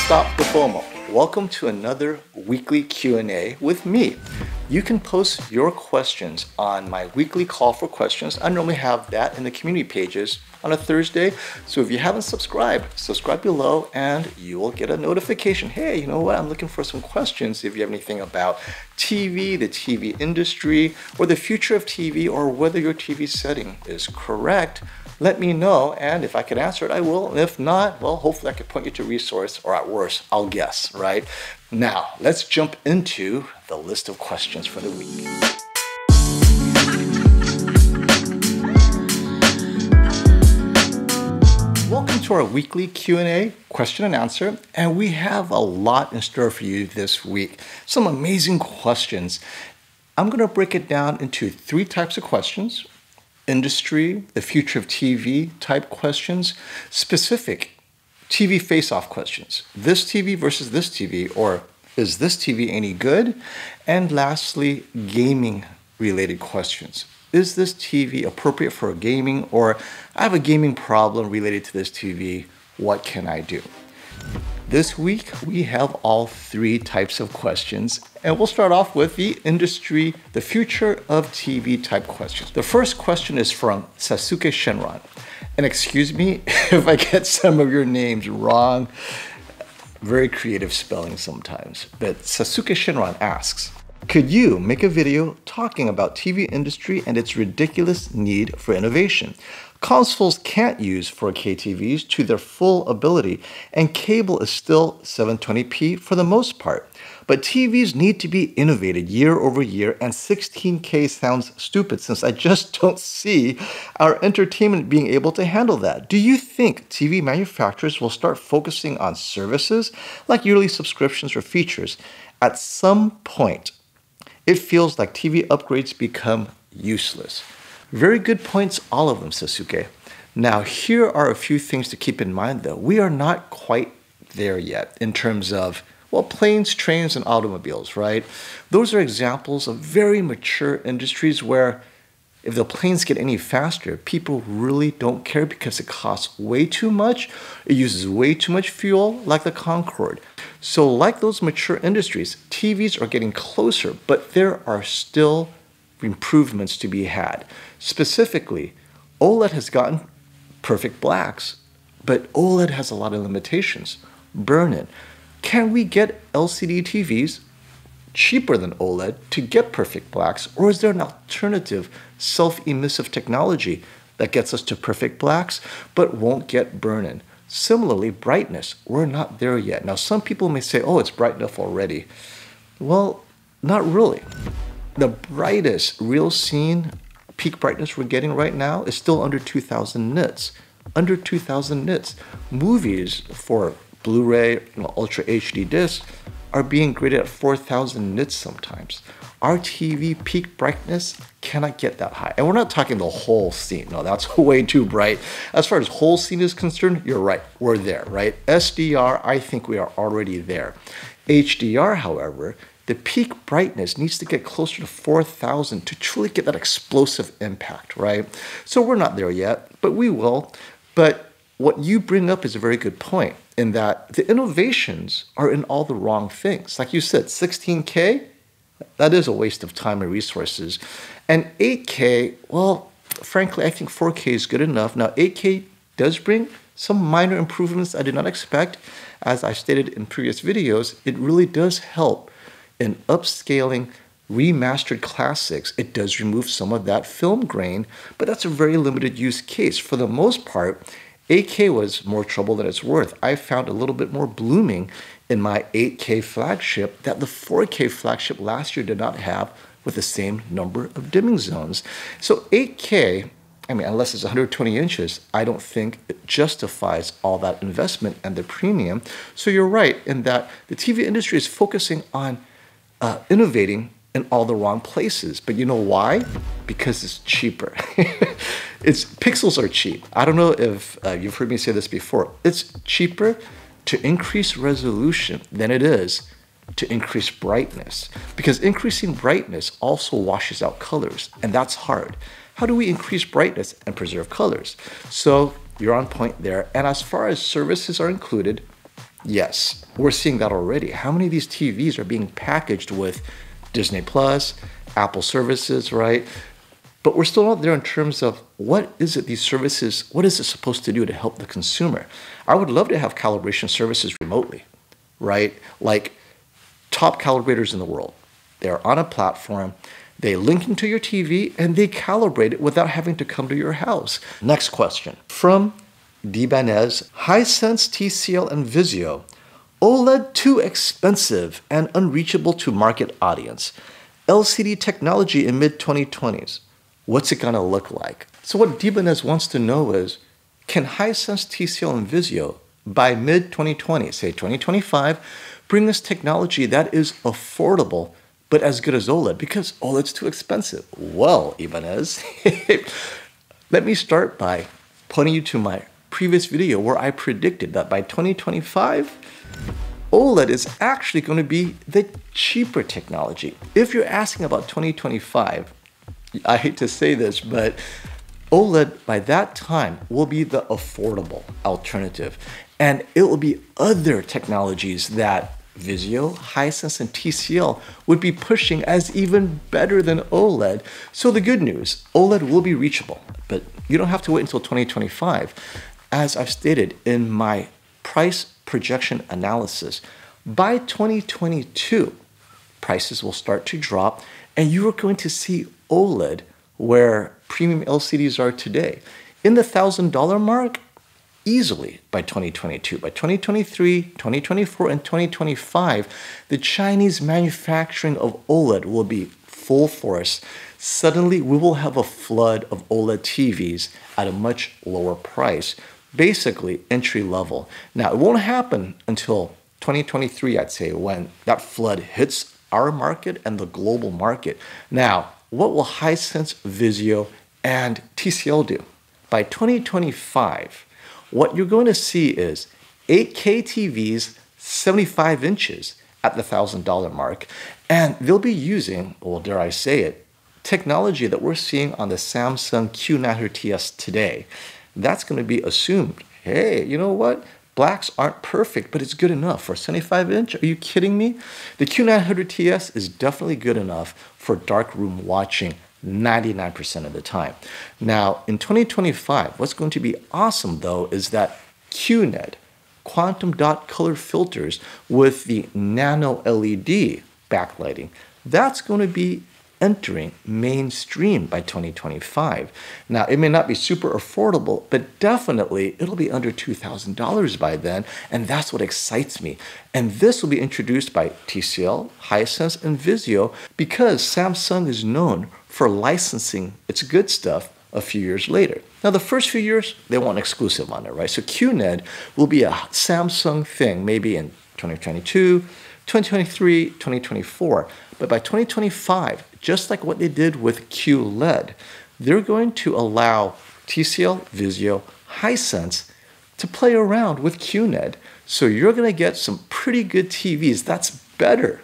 Stop the FOMO. Welcome to another weekly Q&A with me. You can post your questions on my weekly call for questions. I normally have that in the community pages on a Thursday. So if you haven't subscribed, subscribe below and you will get a notification. Hey, you know what? I'm looking for some questions. If you have anything about TV, the TV industry, or the future of TV, or whether your TV setting is correct, let me know, and if I can answer it, I will. And if not, well, hopefully I can point you to a resource, or at worst, I'll guess, right? Now, let's jump into the list of questions for the week. Welcome to our weekly Q&A, question and answer, and we have a lot in store for you this week. Some amazing questions. I'm going to break it down into 3 types of questions. Industry, the future of TV type questions, specific TV face-off questions. This TV versus this TV, or is this TV any good? And lastly, gaming related questions. Is this TV appropriate for gaming, or I have a gaming problem related to this TV, what can I do? This week, we have all 3 types of questions, and we'll start off with the industry, the future of TV type questions. The first question is from Sasuke Shenron. And excuse me if I get some of your names wrong. Very creative spelling sometimes. But Sasuke Shenron asks, could you make a video talking about TV industry and its ridiculous need for innovation? Consoles can't use 4K TVs to their full ability, and cable is still 720p for the most part. But TVs need to be innovated year over year, and 16K sounds stupid since I just don't see our entertainment being able to handle that. Do you think TV manufacturers will start focusing on services like yearly subscriptions or features? At some point, it feels like TV upgrades become useless. Very good points, all of them, Sasuke. Now, here are a few things to keep in mind, though. We are not quite there yet in terms of, well, planes, trains, and automobiles, right? Those are examples of very mature industries where if the planes get any faster, people really don't care because it costs way too much. It uses way too much fuel, like the Concorde. So like those mature industries, TVs are getting closer, but there are still improvements to be had. Specifically, OLED has gotten perfect blacks, but OLED has a lot of limitations. Burn-in. Can we get LCD TVs cheaper than OLED to get perfect blacks, or is there an alternative self-emissive technology that gets us to perfect blacks but won't get burn-in? Similarly, brightness. We're not there yet. Now, some people may say, oh, it's bright enough already. Well, not really. The brightest real scene peak brightness we're getting right now is still under 2000 nits. Under 2000 nits. Movies for Blu-ray, Ultra HD discs are being graded at 4000 nits sometimes. Our TV peak brightness cannot get that high. And we're not talking the whole scene. No, that's way too bright. As far as whole scene is concerned, you're right. We're there, right? SDR, I think we are already there. HDR, however, the peak brightness needs to get closer to 4000 to truly get that explosive impact, right? So we're not there yet, but we will. But what you bring up is a very good point in that the innovations are in all the wrong things. Like you said, 16K, that is a waste of time and resources. And 8K, well, frankly, I think 4K is good enough. Now, 8K does bring some minor improvements I did not expect. As I stated in previous videos, it really does help in upscaling remastered classics. It does remove some of that film grain, but that's a very limited use case. For the most part, 8K was more trouble than it's worth. I found a little bit more blooming in my 8K flagship that the 4K flagship last year did not have with the same number of dimming zones. So 8K, I mean, unless it's 120 inches, I don't think it justifies all that investment and the premium. So you're right in that the TV industry is focusing on innovating in all the wrong places. But you know why? Because it's cheaper. Pixels are cheap. I don't know if you've heard me say this before. It's cheaper to increase resolution than it is to increase brightness. Because increasing brightness also washes out colors, and that's hard. How do we increase brightness and preserve colors? So you're on point there. And as far as services are included, Yes, we're seeing that already. How many of these TVs are being packaged with Disney Plus, Apple services, right? But we're still not there in terms of what is it these services, what is it supposed to do to help the consumer? I would love to have calibration services remotely, right? Like top calibrators in the world. They're on a platform, they link into your TV, and they calibrate it without having to come to your house. Next question from Dibanez, Hisense, TCL, and Vizio. OLED too expensive and unreachable to market audience. LCD technology in mid-2020s. What's it gonna look like? So what Dibanez wants to know is, can Hisense, TCL, and Vizio by mid-2020, say 2025, bring us technology that is affordable but as good as OLED? Because OLED's too expensive. Well, Ibanez, let me start by pointing you to my previous video where I predicted that by 2025, OLED is actually going to be the cheaper technology. If you're asking about 2025, I hate to say this, but OLED by that time will be the affordable alternative. And it will be other technologies that Vizio, Hisense, and TCL would be pushing as even better than OLED. So the good news, OLED will be reachable, but you don't have to wait until 2025. As I've stated in my price projection analysis, by 2022, prices will start to drop and you are going to see OLED where premium LCDs are today. In the $1,000 mark, easily by 2022. By 2023, 2024, and 2025, the Chinese manufacturing of OLED will be full force. Suddenly, we will have a flood of OLED TVs at a much lower price, basically entry level. Now, it won't happen until 2023, I'd say, when that flood hits our market and the global market. Now, what will Hisense, Vizio, and TCL do? By 2025, what you're going to see is 8K TVs, 75 inches at the $1,000 mark, and they'll be using, well, dare I say it, technology that we're seeing on the Samsung Q900 today. That's going to be assumed. Hey, you know what? Blacks aren't perfect, but it's good enough for a 75-inch. Are you kidding me? The Q900 is definitely good enough for darkroom watching 99% of the time. Now, in 2025, what's going to be awesome, though, is that QNED, quantum dot color filters with the nano LED backlighting, that's going to be entering mainstream by 2025. Now, it may not be super affordable, but definitely it'll be under $2,000 by then, and that's what excites me. And this will be introduced by TCL, Hisense, and Vizio because Samsung is known for licensing its good stuff a few years later. Now, the first few years, they want exclusive on it, right? So QNED will be a Samsung thing, maybe in 2022, 2023, 2024. But by 2025, just like what they did with QLED, they're going to allow TCL, Vizio, Hisense to play around with QNED. So you're going to get some pretty good TVs. That's better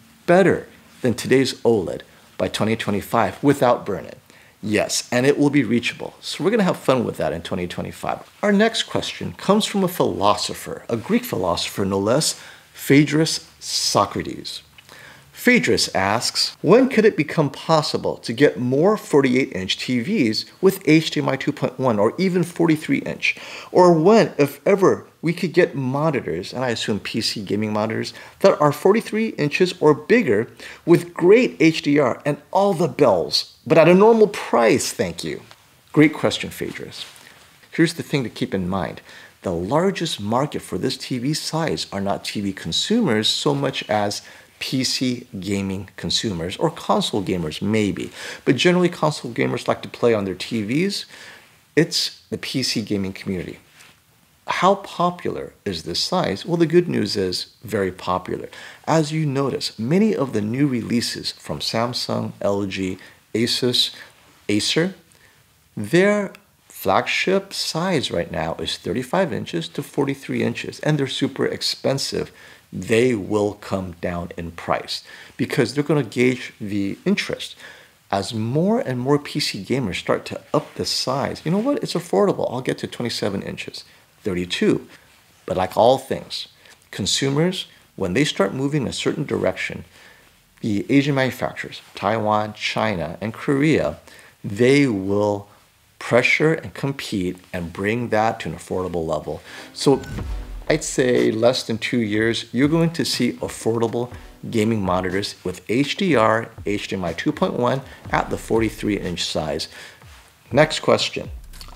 than today's OLED by 2025 without burn-in. Yes, and it will be reachable. So we're going to have fun with that in 2025. Our next question comes from a philosopher, a Greek philosopher no less, Phaedrus Socrates. Phaedrus asks, when could it become possible to get more 48-inch TVs with HDMI 2.1 or even 43-inch? Or when, if ever, we could get monitors, and I assume PC gaming monitors, that are 43 inches or bigger with great HDR and all the bells, but at a normal price, thank you. Great question, Phaedrus. Here's the thing to keep in mind. The largest market for this TV size are not TV consumers so much as PC gaming consumers or console gamers maybe. But generally console gamers like to play on their TVs. It's the PC gaming community. How popular is this size? Well, the good news is very popular. As you notice, many of the new releases from Samsung, LG, Asus, Acer, their flagship size right now is 35 inches to 43 inches, and they're super expensive. They will come down in price because they're going to gauge the interest. As more and more PC gamers start to up the size, you know what? It's affordable. I'll get to 27 inches, 32. But like all things, consumers, when they start moving in a certain direction, the Asian manufacturers, Taiwan, China, and Korea, they will pressure and compete and bring that to an affordable level. So I'd say less than 2 years, you're going to see affordable gaming monitors with HDR, HDMI 2.1 at the 43-inch size. Next question.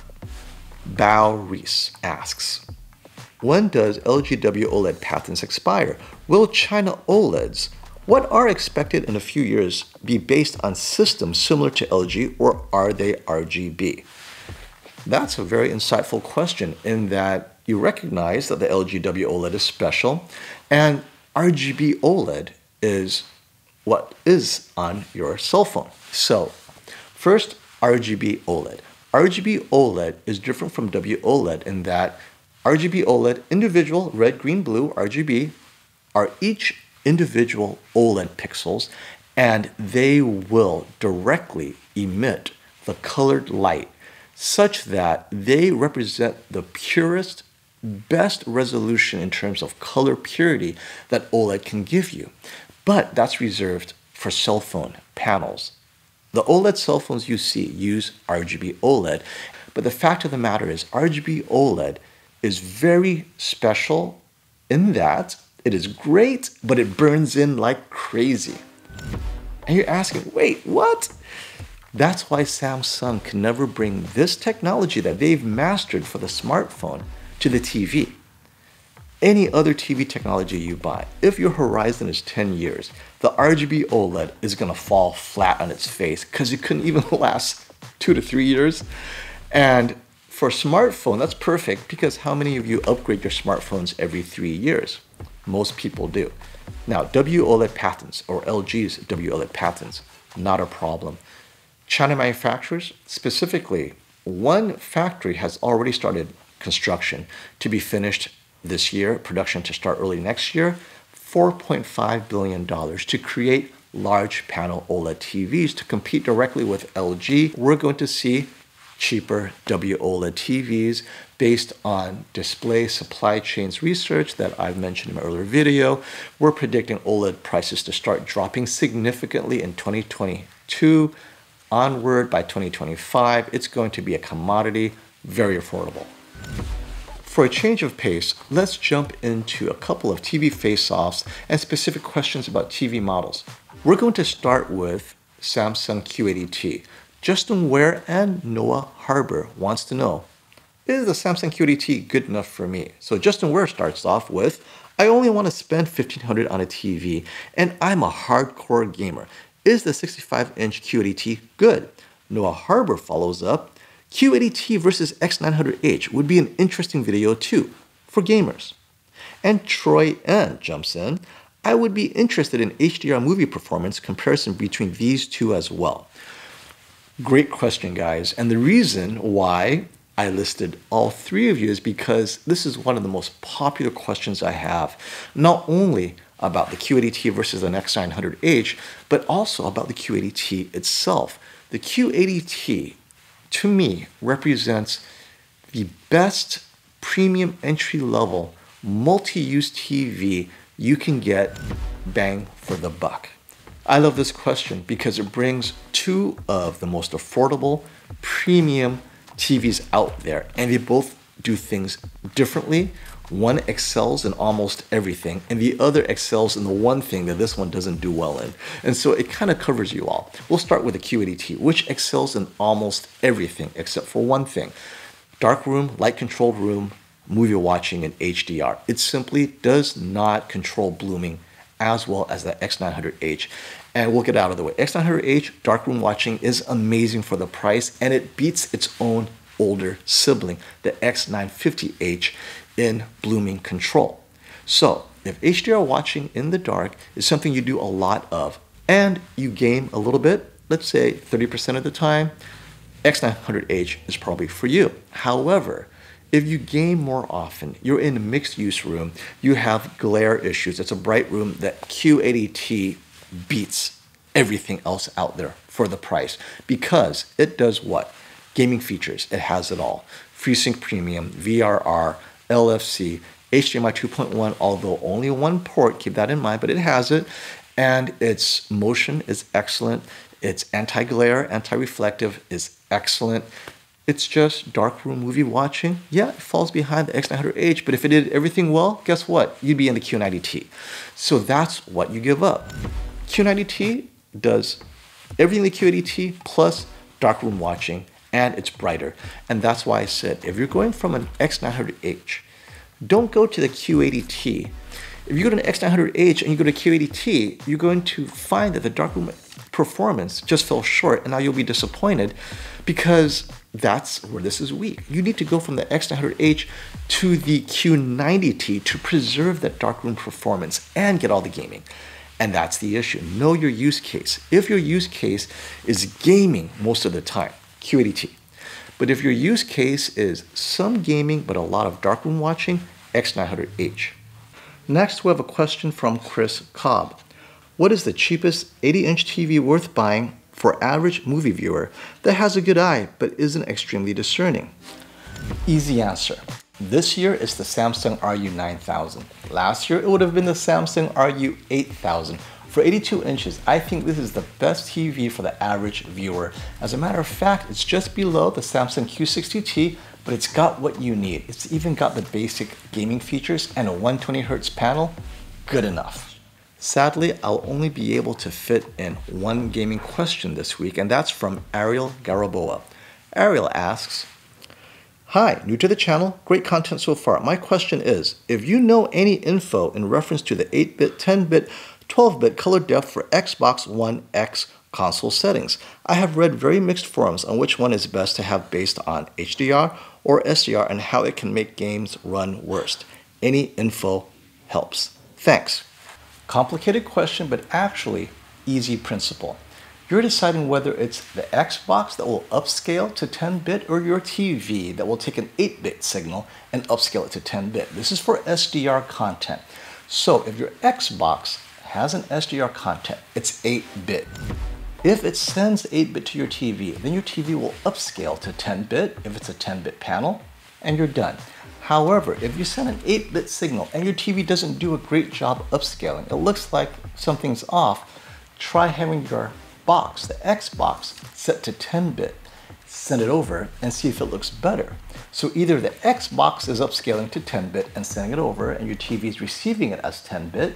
Bao Reese asks, when does LGW OLED patents expire? Will China OLEDs, what are expected in a few years, be based on systems similar to LG, or are they RGB? That's a very insightful question in that you recognize that the LGW OLED is special and RGB OLED is what is on your cell phone. So first, RGB OLED. RGB OLED is different from WOLED in that RGB OLED, individual red, green, blue, RGB, are each individual OLED pixels, and they will directly emit the colored light such that they represent the purest, best resolution in terms of color purity that OLED can give you. But that's reserved for cell phone panels. The OLED cell phones you see use RGB OLED, but the fact of the matter is RGB OLED is very special in that it is great, but it burns in like crazy. And you're asking, wait, what? That's why Samsung can never bring this technology that they've mastered for the smartphone to the TV. Any other TV technology you buy, if your horizon is 10 years, the RGB OLED is going to fall flat on its face because it couldn't even last 2 to 3 years. And for a smartphone, that's perfect because how many of you upgrade your smartphones every 3 years? Most people do. Now, WOLED patents, or LG's WOLED patents, not a problem. China manufacturers, specifically, one factory has already started construction to be finished this year, production to start early next year, $4.5 billion to create large panel OLED TVs to compete directly with LG. We're going to see cheaper WOLED TVs based on display supply chains research that I've mentioned in my earlier video. We're predicting OLED prices to start dropping significantly in 2022. Onward by 2025, it's going to be a commodity, very affordable. For a change of pace, let's jump into a couple of TV face-offs and specific questions about TV models. We're going to start with Samsung Q80T. Justin Ware and Noah Harbor wants to know, is the Samsung Q80T good enough for me? So Justin Ware starts off with, I only want to spend $1,500 on a TV, and I'm a hardcore gamer. Is the 65-inch Q80T good? Noah Harbor follows up, Q80T versus X900H would be an interesting video too, for gamers. And Troy N jumps in, I would be interested in HDR movie performance comparison between these two as well. Great question, guys. And the reason why I listed all three of you is because this is one of the most popular questions I have, not only about the Q80T versus an X900H, but also about the Q80T itself. The Q80T, to me, represents the best premium entry-level multi-use TV you can get bang for the buck. I love this question because it brings two of the most affordable premium TVs out there, and they both do things differently. One excels in almost everything, and the other excels in the one thing that this one doesn't do well in. And so it kind of covers you all. We'll start with the Q80T, which excels in almost everything except for one thing. Dark room, light-controlled room, movie watching in HDR. It simply does not control blooming as well as the X900H. And we'll get out of the way. X900H, darkroom watching, is amazing for the price, and it beats its own older sibling, the X950H, in blooming control. So if HDR watching in the dark is something you do a lot of, and you game a little bit, let's say 30% of the time, X900H is probably for you. However, if you game more often, you're in a mixed use room, you have glare issues, it's a bright room, that Q80T beats everything else out there for the price because it does what? Gaming features, it has it all. FreeSync Premium, VRR, LFC, HDMI 2.1, although only one port, keep that in mind, but it has it. And its motion is excellent. Its anti-glare, anti-reflective is excellent. It's just darkroom movie watching. Yeah, it falls behind the X900H, but if it did everything well, guess what? You'd be in the Q90T. So that's what you give up. Q90T does everything the Q80T plus darkroom watching, and it's brighter. And that's why I said, if you're going from an X900H, don't go to the Q80T. If you go to an X900H and you go to Q80T, you're going to find that the darkroom performance just fell short, and now you'll be disappointed because that's where this is weak. You need to go from the X900H to the Q90T to preserve that darkroom performance and get all the gaming. And that's the issue. Know your use case. If your use case is gaming most of the time, Q80T. But if your use case is some gaming but a lot of darkroom watching, X900H. Next, we have a question from Chris Cobb. What is the cheapest 80-inch TV worth buying for average movie viewer that has a good eye but isn't extremely discerning? Easy answer. This year it's the Samsung RU9000. Last year it would have been the Samsung RU8000. For 82 inches, I think this is the best TV for the average viewer. As a matter of fact, it's just below the Samsung Q60T, but it's got what you need. It's even got the basic gaming features and a 120Hz panel. Good enough. Sadly, I'll only be able to fit in one gaming question this week, and that's from Ariel Garaboa. Ariel asks, hi, new to the channel, great content so far. My question is, if you know any info in reference to the 8-bit, 10-bit, 12-bit color depth for Xbox One X console settings. I have read very mixed forums on which one is best to have based on HDR or SDR and how it can make games run worst. Any info helps. Thanks. Complicated question, but actually easy principle. You're deciding whether it's the Xbox that will upscale to 10-bit or your TV that will take an 8-bit signal and upscale it to 10-bit. This is for SDR content. So if your Xbox has an SDR content, it's 8-bit. If it sends 8-bit to your TV, then your TV will upscale to 10-bit if it's a 10-bit panel, and you're done. However, if you send an 8-bit signal and your TV doesn't do a great job upscaling, it looks like something's off, try having your box, the Xbox, set to 10-bit. Send it over and see if it looks better. So either the Xbox is upscaling to 10-bit and sending it over and your TV is receiving it as 10-bit,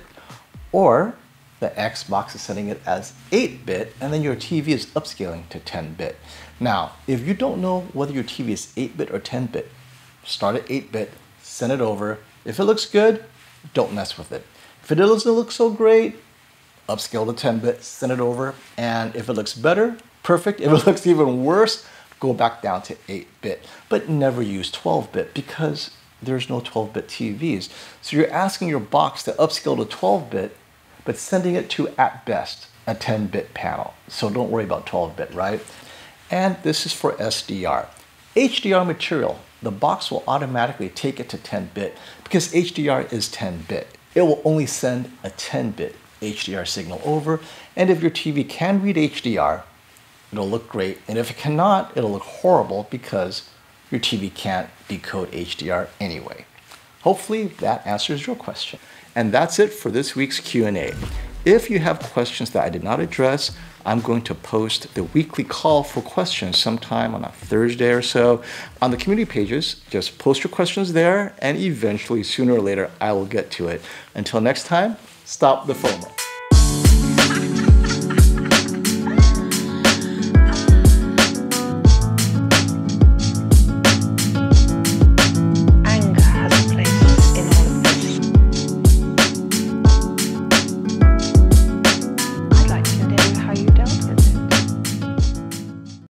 or the Xbox is sending it as 8-bit and then your TV is upscaling to 10-bit. Now, if you don't know whether your TV is 8-bit or 10-bit, start at 8-bit, send it over. If it looks good, don't mess with it. If it doesn't look so great, upscale to 10-bit, send it over. And if it looks better, perfect. If it looks even worse, go back down to 8-bit. But never use 12-bit because there's no 12-bit TVs. So you're asking your box to upscale to 12-bit, but sending it to, at best, a 10-bit panel. So don't worry about 12-bit, right? And this is for SDR. HDR material, the box will automatically take it to 10-bit because HDR is 10-bit. It will only send a 10-bit HDR signal over, and if your TV can read HDR, it'll look great, and if it cannot, it'll look horrible because your TV can't decode HDR anyway. Hopefully that answers your question. And that's it for this week's Q&A. If you have questions that I did not address, I'm going to post the weekly call for questions sometime on a Thursday or so on the community pages. Just post your questions there, and eventually, sooner or later, I will get to it. Until next time, stop the FOMO.